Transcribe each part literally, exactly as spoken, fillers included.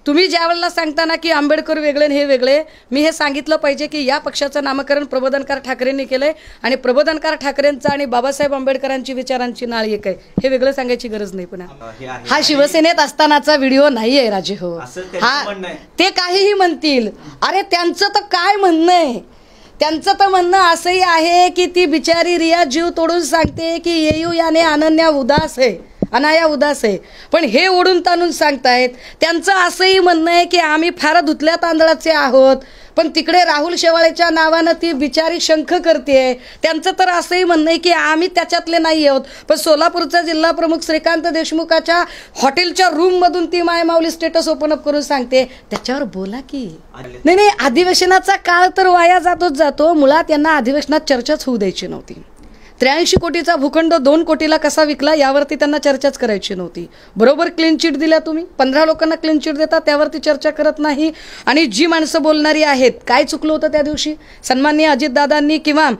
तुम्ही ज्या वेळेला सांगताना की आंबेडकर वेगळे आणि हे वेगळे, मी हे सांगितलं पाहिजे की या पक्षाचं नामकरण प्रबोधनकार ठाकरेंनी केलंय आणि प्रबोधनकार ठाकरेंचा आणि बाबासाहेब आंबेडकरांची विचारांची नाळ एक आहे, हे वेगळं सांगायची गरज नाही. पुन्हा हा शिवसेनेत असतानाचा व्हिडिओ नाहीये राजे हो. हा ते काहीही म्हणतील, अरे त्यांचं तर काय म्हणणं आहे, त्यांचं तर म्हणणं असंही आहे की ती बिचारी रिया जीव तोडून सांगते की येऊ याने अनन्या उदास आहे, अनाया उदास आहे, पण हे ओढून ताणून सांगतायत. त्यांचं असंही म्हणणं आहे की आम्ही फार धुतल्या तांदळाचे आहोत, पण तिकडे राहुल शेवाळेच्या नावानं ती बिचारी शंख करते. त्यांचं तर असंही म्हणणं आहे की आम्ही त्याच्यातले नाही आहोत, पण सोलापूरचा जिल्हा प्रमुख श्रीकांत देशमुखाच्या हॉटेलच्या रूममधून ती मायमाऊली स्टेटस ओपन अप करून सांगते. त्याच्यावर बोला की. नाही नाही, अधिवेशनाचा काळ तर वाया जातोच जातो. मुळात यांना अधिवेशनात चर्चाच होऊ द्यायची नव्हती. त्र्याऐंशी कोटीचा भूखंड दोन कोटीला कसा विकला यावरती त्यांना चर्चाच करायची नव्हती. बरोबर क्लीन चिट दिल्या तुम्ही, पंधरा लोकांना क्लीन चिट देता, त्यावरती चर्चा करत नाही. आणि जी माणसं बोलणारी आहेत, काय चुकलं होतं त्या दिवशी, सन्माननीय अजितदादांनी किंवा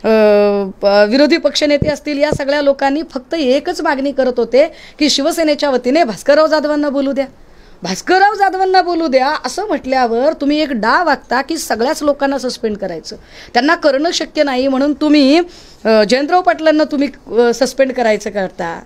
विरोधी पक्षनेते असतील, या सगळ्या लोकांनी फक्त एकच मागणी करत होते की शिवसेनेच्या वतीने भास्करराव जाधवांना बोलू द्या, भास्करराव जाधवांना बोलू द्या. असं म्हटल्यावर तुम्ही एक डाव आखता की सगळ्याच लोकांना सस्पेंड करायचं, त्यांना करणं शक्य नाही म्हणून तुम्ही जयंतराव पाटलांना तुम्ही सस्पेंड करायचं करता.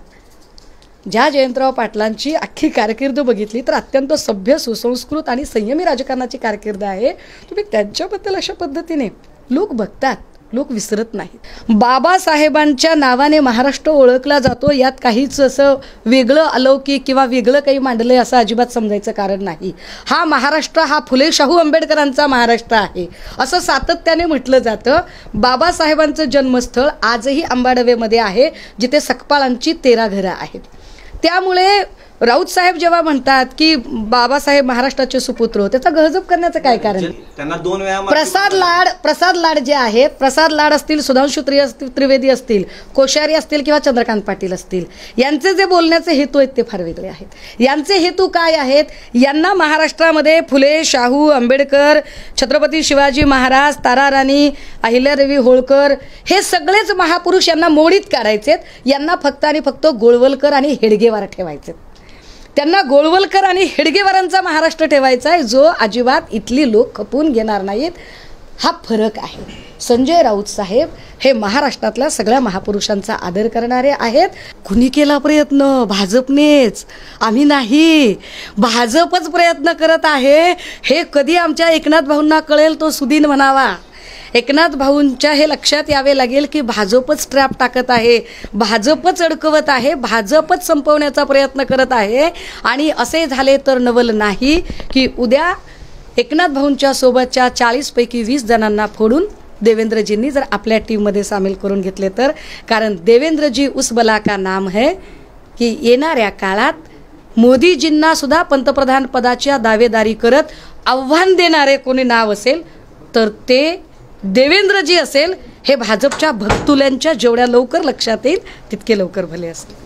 ज्या जयंतराव पाटलांची अख्खी कारकीर्द बघितली तर अत्यंत सभ्य, सुसंस्कृत आणि संयमी राजकारणाची कारकीर्द आहे, तुम्ही त्यांच्याबद्दल अशा पद्धतीने लोक बघतात, लोक विसरत नाहीत. बाबासाहेबांच्या नावाने महाराष्ट्र ओळखला जातो, यात काहीच असं वेगळं अलौकिक किंवा वेगळं काही मांडलंय असं अजिबात समजायचं कारण नाही. हा महाराष्ट्र हा फुले शाहू आंबेडकरांचा महाराष्ट्र आहे असं सातत्याने म्हटलं जातं. बाबासाहेबांचं जन्मस्थळ आजही अंबाडवेमध्ये आहे, जिथे सकपाळांची तेरा घरं आहेत. त्यामुळे राऊत साहेब जेव्हा म्हणतात की बाबासाहेब महाराष्ट्राचे सुपुत्र, त्याचा गहजब करण्याचं काय कारण? त्यांना दोन वेळा प्रसाद लाड प्रसाद लाड जे आहेत, प्रसाद लाड असतील, सुधांशु त्रिवेदी असतील, कोश्यारी असतील किंवा चंद्रकांत पाटील असतील, यांचे जे बोलण्याचे हेतू आहेत ते फार वेगळे आहेत. यांचे हेतू काय आहेत? यांना महाराष्ट्रामध्ये फुले, शाहू, आंबेडकर, छत्रपती शिवाजी महाराज, ताराराणी, अहिल्यादेवी होळकर हे सगळेच महापुरुष यांना मोडीत काढायचेत. यांना फक्त आणि फक्त गोळवलकर आणि हेडगेवार ठेवायचे. त्यांना गोळवलकर आणि हेडगेवारांचा महाराष्ट्र ठेवायचा आहे, जो अजिबात इथली लोक खपवून घेणार नाहीत. हा फरक आहे. संजय राऊत साहेब हे महाराष्ट्रातल्या सगळ्या महापुरुषांचा आदर करणारे आहेत. कुणी केला प्रयत्न? भाजपनेच, आम्ही नाही. भाजपच प्रयत्न करत आहे. हे कधी आमच्या एकनाथ भाऊंना कळेल तो सुदीन म्हणावा. एकनाथ भाऊंच्या हे लक्षात यावे लागेल की भाजपच ट्रॅप टाकत आहे, भाजपच अडकवत आहे, भाजपच संपवण्याचा प्रयत्न करत आहे. आणि असे झाले तर नवल नाही की उद्या एकनाथ भाऊंच्या सोबतच्या चाळीसपैकी वीस जणांना फोडून देवेंद्रजींनी जर आपल्या टीममध्ये सामील करून घेतले तर. कारण देवेंद्रजी उस बला का नाम है की येणाऱ्या काळात मोदीजींना सुद्धा पंतप्रधान पदाच्या दावेदारी करत आव्हान देणारे कोणी नाव असेल तर ते देवेंद्रजी असेल. हे भाजपच्या भक्तुल्यांच्या जेवढ्या लवकर लक्षात येईल तितके लवकर भले असेल.